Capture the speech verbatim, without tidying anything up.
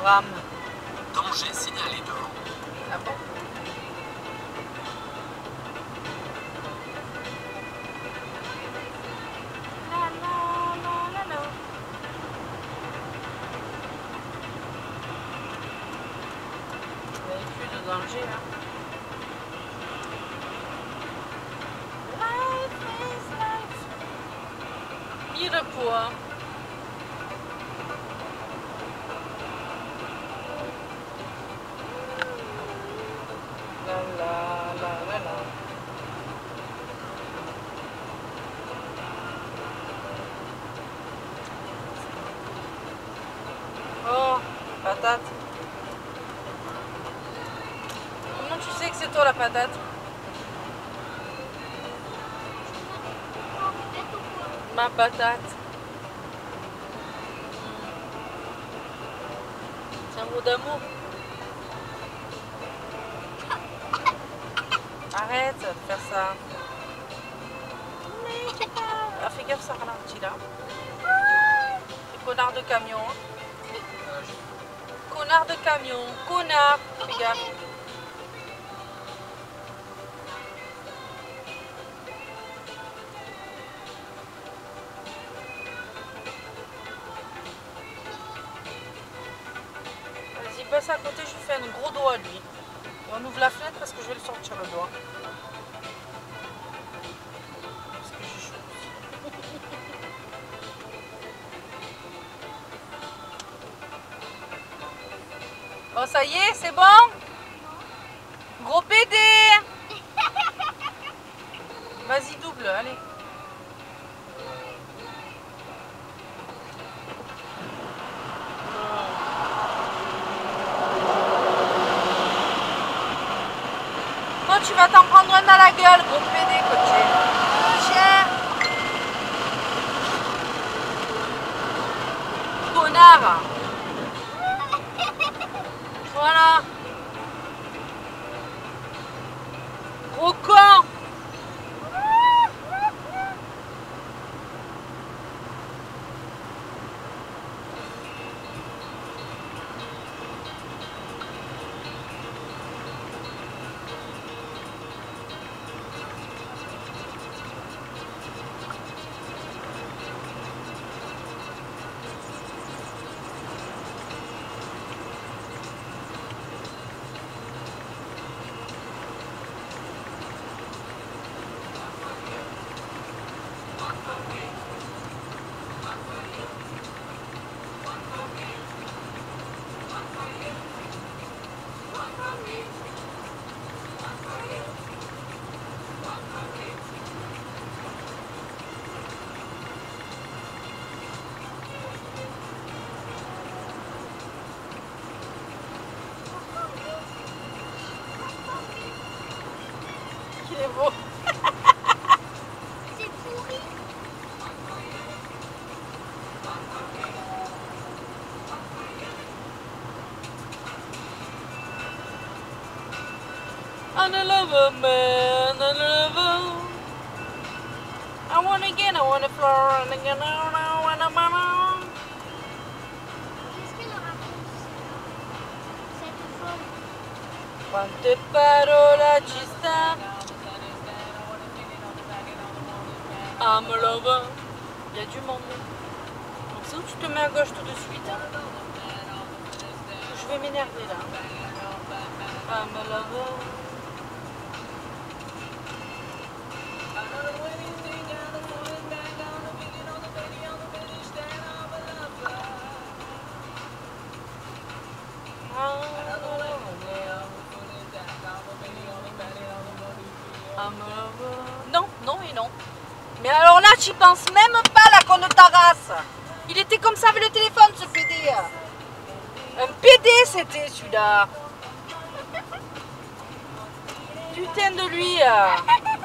rame. Danger signalé devant. Ah bon? La la la la la. Il n'y a plus de danger là. Life is life. Mille poids. La la la la la. Oh, patate. Comment tu sais que c'est toi la patate? Ma patate. C'est un mot d'amour. Arrête de faire ça. Ah, fais gaffe, ça ralentit là. C'est connard de camion. Connard de camion. Connard. Fais gaffe. Vas-y, passe à côté, je lui fais un gros doigt à lui. Et on ouvre la fenêtre parce que je vais le sortir le doigt. Parce que j'ai chaud. Oh, ça y est, c'est bon? Gros pédé. Vas-y, double, allez. Toi, tu vas t'en prendre un dans la gueule, gros pédé, que tu es. Tiens. Connard. Voilà. Gros con. Il est beau. C'est pourri. I love a man, I love a... I wanna get, I wanna floor, and again, I wanna mama. Qu'est-ce qu'elle raconte, cette folle? Quante parole ci sta? I'm a lover. Il y a du monde. Donc c'est où tu te mets à gauche tout de suite. Je vais m'énerver là. I'm a lover. Non, non et non. Mais alors là, tu penses même pas la conne de ta race. Il était comme ça avec le téléphone, ce P D. Un P D, c'était celui-là. Putain de lui.